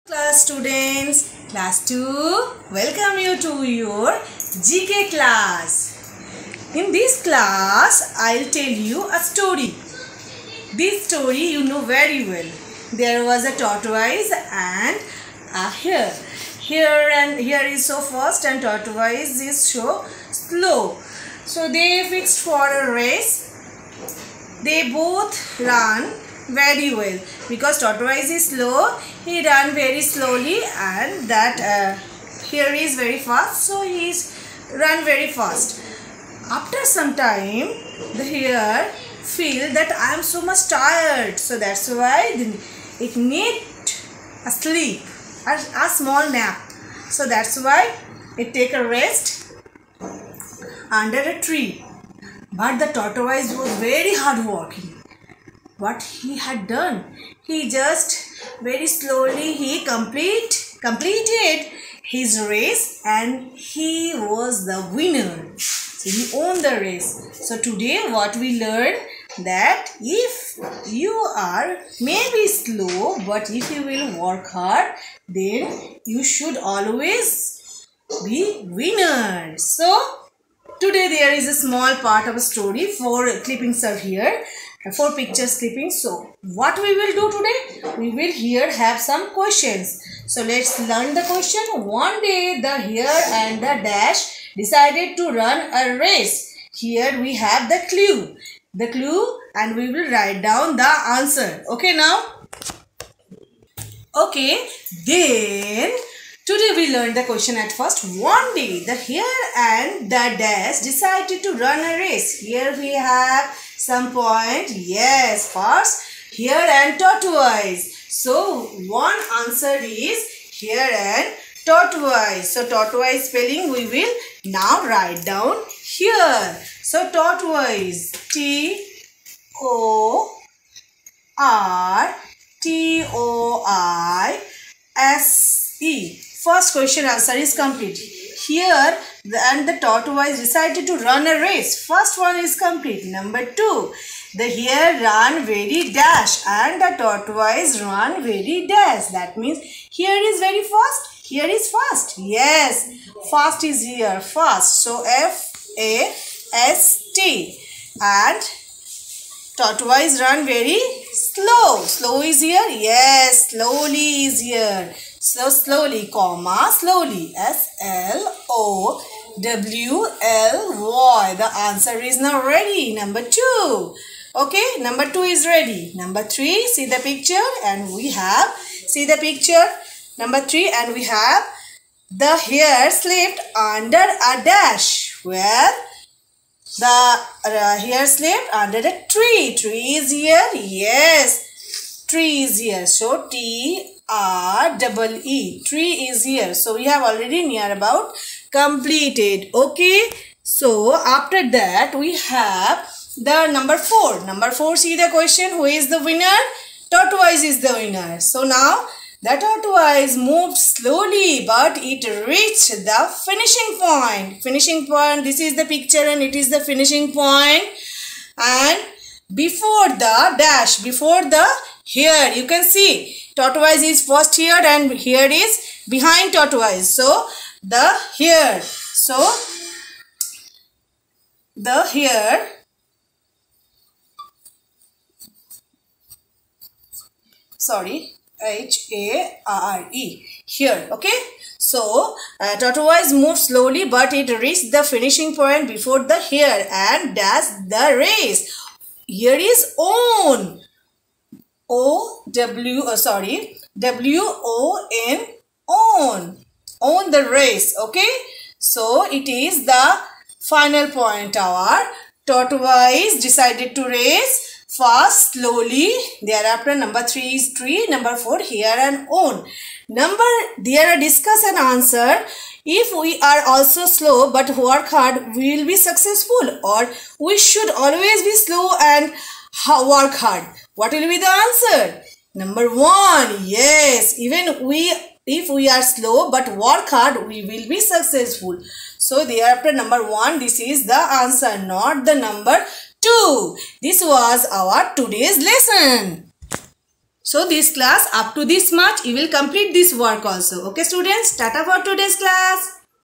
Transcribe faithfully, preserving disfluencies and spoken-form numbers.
Class students, class two, welcome you to your G K class. In this class, I'll tell you a story. This story you know very well. There was a tortoise and a hare. Here and here is so fast and tortoise is so slow. So they fixed for a race. They both ran very well because tortoise is slow. He ran very slowly and that uh, hare is very fast, so he is run very fast. After some time, the hare feel that I am so much tired, so that's why it need a sleep, a, a small nap. So that's why it take a rest under a tree. But the tortoise was very hard working. What he had done, he just very slowly he complete completed his race and he was the winner. So he won the race. So today what we learned, that if you are maybe slow, but if you will work hard, then you should always be winner. So today there is a small part of a story. Four clippings are here. Four pictures clippings. So what we will do today? We will here have some questions. So let's learn the question. One day the hare and the dash decided to run a race. Here we have the clue. The clue and we will write down the answer. Okay now? Okay. Then today we learned the question at first. One day the hare and the dash decided to run a race. Here we have some point. Yes, first hare and tortoise. So one answer is hare and tortoise. So tortoise spelling we will now write down here. So tortoise, T O R T O I S E. First question answer is complete. Here the, and the tortoise decided to run a race. First one is complete. Number two, the hare ran very dash and the tortoise ran very dash. That means here is very fast, here is fast. Yes, fast is here, fast. So F A S T. And tortoise run very slow. Slow is here. Yes, slowly is here. So slowly, comma, slowly. S L O W L Y. The answer is now ready. Number two. Okay, number two is ready. Number three, see the picture and we have, see the picture. Number three and we have the hare slept under a dash where the uh, hare slept under a tree. Tree is here. Yes, tree is here. So T R double E. Tree is here. So we have already near about completed. Okay. So after that we have the number four. Number four, see the question. Who is the winner? Tortoise is the winner. So now the tortoise moved slowly but it reached the finishing point. Finishing point. This is the picture and it is the finishing point. And before the dash, before the hare, you can see tortoise is first here and here is behind tortoise. So the hare. So the hare. Sorry. H A R E. Here. Okay. So uh, tortoise moved slowly but it reached the finishing point before the hare and dashed the race. Here is own. O W oh, sorry W O N own own the race. Okay, so it is the final point. Our tortoise decided to race fast, slowly. Thereafter number three is tree, number four hare and own. Number there are discuss and answer. If we are also slow but work hard, we will be successful, or we should always be slow and work hard. What will be the answer? Number one. Yes, even we if we are slow but work hard, we will be successful. So thereafter number one, this is the answer, not the number two. This was our today's lesson. So this class up to this much, you will complete this work also. Okay students, tata for today's class.